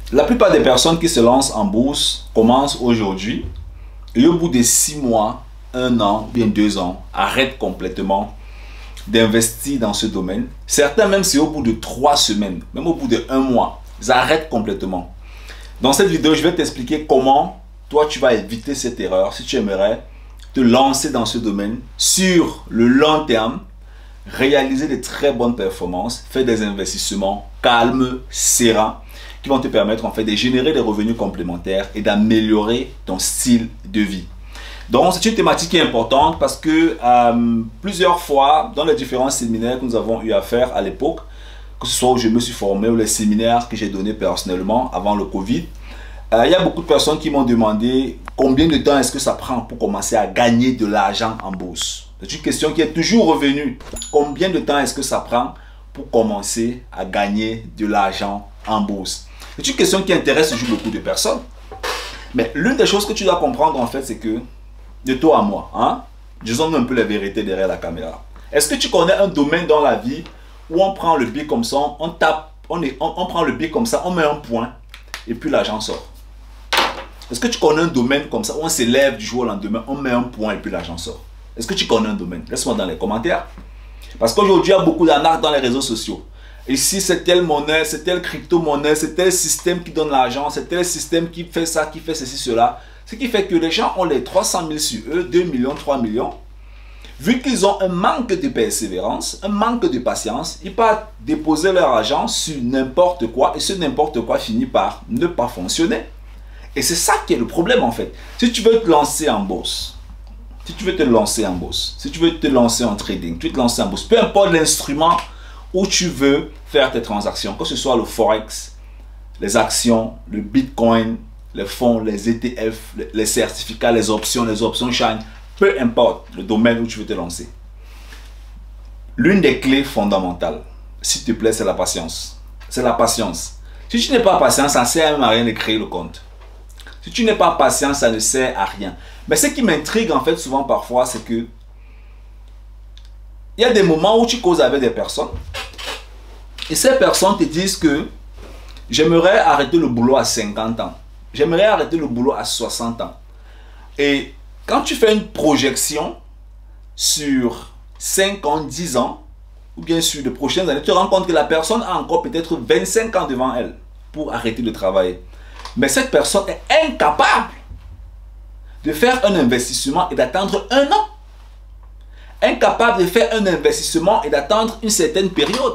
La plupart des personnes qui se lancent en bourse commencent aujourd'hui et au bout de 6 mois, 1 an, bien 2 ans, arrêtent complètement d'investir dans ce domaine. Certains même c'est au bout de 3 semaines, même au bout de 1 mois, ils arrêtent complètement. Dans cette vidéo, je vais t'expliquer comment toi tu vas éviter cette erreur si tu aimerais te lancer dans ce domaine sur le long terme, réaliser de très bonnes performances, faire des investissements calmes, sereins, qui vont te permettre en fait de générer des revenus complémentaires et d'améliorer ton style de vie. Donc c'est une thématique qui est importante parce que plusieurs fois dans les différents séminaires que nous avons eu à faire à l'époque, que ce soit où je me suis formé ou les séminaires que j'ai donnés personnellement avant le Covid, il y a beaucoup de personnes qui m'ont demandé combien de temps est-ce que ça prend pour commencer à gagner de l'argent en bourse. C'est une question qui est toujours revenue. Combien de temps est-ce que ça prend pour commencer à gagner de l'argent en bourse? C'est une question qui intéresse toujours beaucoup de personnes. Mais l'une des choses que tu dois comprendre en fait, c'est que de toi à moi, hein, disons un peu la vérité derrière la caméra. Est-ce que tu connais un domaine dans la vie où on prend le bic comme ça, on tape, on prend le bic comme ça, on met un point et puis l'argent sort? Est-ce que tu connais un domaine comme ça où on s'élève du jour au lendemain, on met un point et puis l'argent sort? Est-ce que tu connais un domaine? Laisse-moi dans les commentaires. Parce qu'aujourd'hui, il y a beaucoup d'arnaques dans les réseaux sociaux. Ici, c'est telle monnaie, c'est telle crypto-monnaie, c'est tel système qui donne l'argent, c'est tel système qui fait ça, qui fait ceci, cela. Ce qui fait que les gens ont les 300 000 sur eux, 2 millions, 3 millions. Vu qu'ils ont un manque de persévérance, un manque de patience, ils peuvent déposer leur argent sur n'importe quoi et ce n'importe quoi finit par ne pas fonctionner. Et c'est ça qui est le problème en fait. Si tu veux te lancer en bourse, si tu veux te lancer en bourse, si tu veux te lancer en trading, tu veux te lancer en bourse, peu importe l'instrument où tu veux faire tes transactions, que ce soit le Forex, les actions, le Bitcoin, les fonds, les ETF, les certificats, les options Shine, peu importe le domaine où tu veux te lancer. L'une des clés fondamentales, s'il te plaît, c'est la patience. C'est la patience. Si tu n'es pas patient, ça ne sert même à rien de créer le compte. Si tu n'es pas patient, ça ne sert à rien. Mais ce qui m'intrigue en fait souvent parfois, c'est que il y a des moments où tu causes avec des personnes et ces personnes te disent que j'aimerais arrêter le boulot à 50 ans. J'aimerais arrêter le boulot à 60 ans. Et quand tu fais une projection sur 5 ans, 10 ans, ou bien sur les prochaines années, tu te rends compte que la personne a encore peut-être 25 ans devant elle pour arrêter de travailler. Mais cette personne est incapable de faire un investissement et d'attendre 1 an. Incapable de faire un investissement et d'attendre une certaine période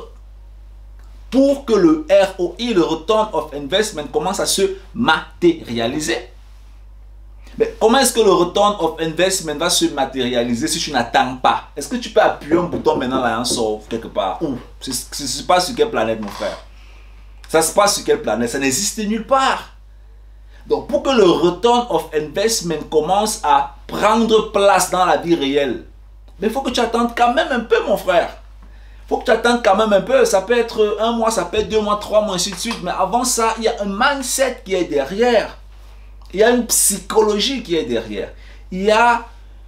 pour que le ROI, le Return of Investment, commence à se matérialiser. Mais comment est-ce que le Return of Investment va se matérialiser si tu n'attends pas? Est-ce que tu peux appuyer un bouton maintenant là et sort quelque part? Où? Ça se passe sur quelle planète, mon frère? Ça se passe sur quelle planète? Ça n'existe nulle part. Donc, pour que le Return of Investment commence à prendre place dans la vie réelle, mais il faut que tu attendes quand même un peu, mon frère. Il faut que tu attendes quand même un peu. Ça peut être 1 mois, ça peut être 2 mois, 3 mois, ainsi de suite. Mais avant ça, il y a un mindset qui est derrière. Il y a une psychologie qui est derrière. Il y a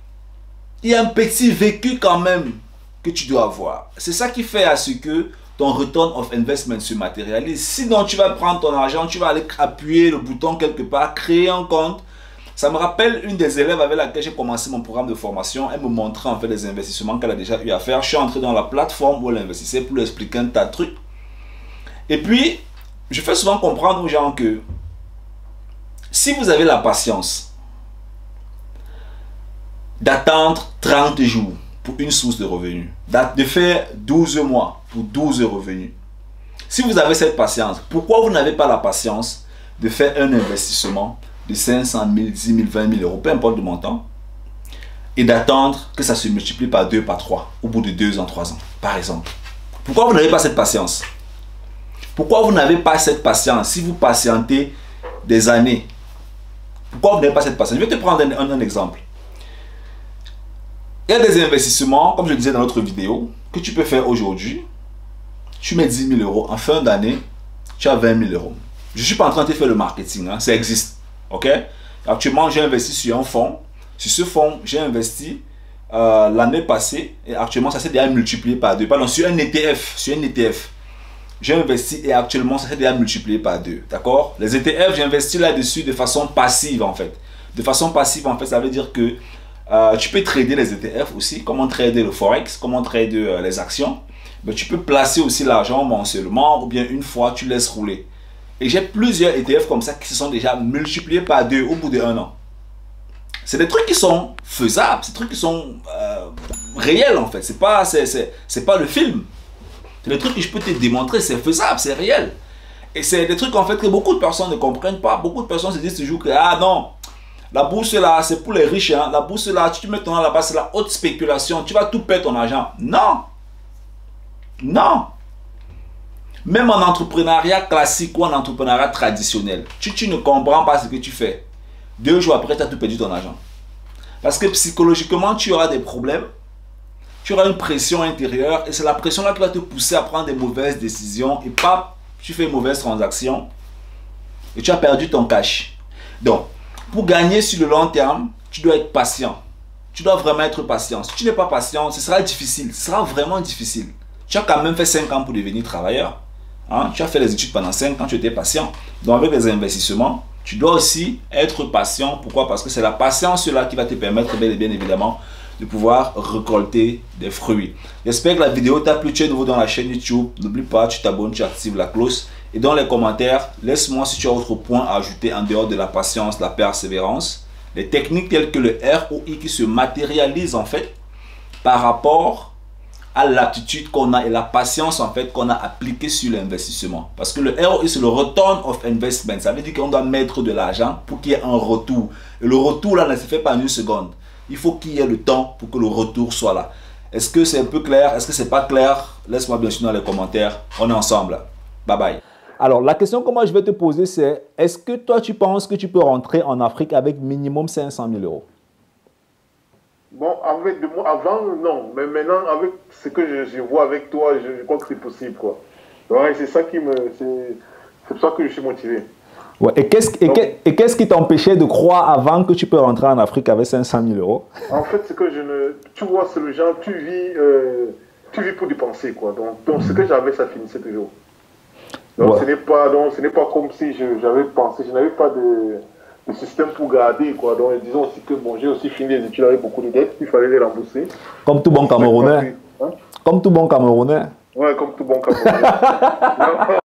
un petit vécu quand même que tu dois avoir. C'est ça qui fait à ce que ton Return of Investment se matérialise. Sinon, tu vas prendre ton argent, tu vas aller appuyer le bouton quelque part, créer un compte. Ça me rappelle une des élèves avec laquelle j'ai commencé mon programme de formation. Elle me montrait en fait les investissements qu'elle a déjà eu à faire. Je suis entré dans la plateforme où elle investissait pour lui expliquer un tas de trucs. Et puis, je fais souvent comprendre aux gens que si vous avez la patience d'attendre 30 jours pour une source de revenus, de faire 12 mois pour 12 revenus, si vous avez cette patience, pourquoi vous n'avez pas la patience de faire un investissement de 500 000, 10 000, 20 000 euros, peu importe le montant, et d'attendre que ça se multiplie par 2, par 3, au bout de 2 ans, 3 ans, par exemple? Pourquoi vous n'avez pas cette patience? Pourquoi vous n'avez pas cette patience si vous patientez des années? Pourquoi vous n'avez pas cette patience? Je vais te prendre un exemple. Il y a des investissements, comme je disais dans l'autre vidéo, que tu peux faire aujourd'hui. Tu mets 10 000 euros. En fin d'année, tu as 20 000 euros. Je ne suis pas en train de faire le marketing. Hein, ça existe. Ok? Actuellement, j'ai investi sur un fonds. Sur ce fonds, j'ai investi l'année passée. Et actuellement, ça s'est déjà multiplié par 2. Pardon, sur un ETF. Sur un ETF. j'ai investi et actuellement, ça s'est déjà multiplié par 2. D'accord? Les ETF, j'investis là-dessus de façon passive, en fait. De façon passive, en fait, ça veut dire que tu peux trader les ETF aussi, comment trader le Forex, comment trader les actions. Mais tu peux placer aussi l'argent mensuellement ou bien une fois, tu laisses rouler. Et j'ai plusieurs ETF comme ça qui se sont déjà multipliés par 2 au bout d'1 an. C'est des trucs qui sont faisables, c'est des trucs qui sont réels en fait. C'est pas le film. C'est des trucs que je peux te démontrer, c'est faisable, c'est réel. Et c'est des trucs en fait que beaucoup de personnes ne comprennent pas. Beaucoup de personnes se disent toujours que ah non, la bourse là c'est pour les riches. Hein. La bourse là, tu mets ton argent là-bas, c'est la haute spéculation. Tu vas tout perdre ton argent. Non. Non. Même en entrepreneuriat classique ou en entrepreneuriat traditionnel, tu ne comprends pas ce que tu fais. 2 jours après, tu as tout perdu ton argent. Parce que psychologiquement, tu auras des problèmes. Tu auras une pression intérieure et c'est la pression là qui va te pousser à prendre des mauvaises décisions et pas, tu fais une mauvaise transaction et tu as perdu ton cash. Donc, pour gagner sur le long terme, tu dois être patient. Tu dois vraiment être patient. Si tu n'es pas patient, ce sera difficile. Ce sera vraiment difficile. Tu as quand même fait 5 ans pour devenir travailleur. Hein? Tu as fait les études pendant 5 ans, tu étais patient. Donc, avec les investissements, tu dois aussi être patient. Pourquoi? Parce que c'est la patience là qui va te permettre, bien évidemment, de pouvoir récolter des fruits. J'espère que la vidéo t'a plu. Tu es nouveau dans la chaîne YouTube. N'oublie pas, tu t'abonnes, tu actives la cloche. Et dans les commentaires, laisse-moi si tu as autre point à ajouter en dehors de la patience, la persévérance. Les techniques telles que le ROI qui se matérialisent en fait par rapport à l'aptitude qu'on a et la patience en fait qu'on a appliquée sur l'investissement. Parce que le ROI c'est le Return of Investment. Ça veut dire qu'on doit mettre de l'argent pour qu'il y ait un retour. Et le retour là ne se fait pas en une seconde. Il faut qu'il y ait le temps pour que le retour soit là. Est-ce que c'est un peu clair? Est-ce que c'est pas clair? Laisse-moi bien sûr dans les commentaires. On est ensemble. Bye bye. Alors, la question que moi je vais te poser, c'est est-ce que toi tu penses que tu peux rentrer en Afrique avec minimum 500 000 euros? Bon, avec de moi, avant, non. Mais maintenant, avec ce que je vois avec toi, je crois que c'est possible, quoi. Ouais, c'est ça qui me... C'est pour ça que je suis motivé. Ouais. Et qu'est-ce qui t'empêchait de croire avant que tu peux rentrer en Afrique avec 500 000 euros? En fait, c'est que je ne... Tu vois, c'est le genre, tu vis pour dépenser, quoi. Donc ce que j'avais, ça finissait toujours. Donc, ce n'est pas comme si j'avais pensé, je n'avais pas de système pour garder, quoi. Donc, disons aussi que, bon, j'ai aussi fini les études avec beaucoup de dettes, il fallait les rembourser. Comme tout bon Camerounais. Hein? Comme tout bon Camerounais. Ouais, comme tout bon Camerounais.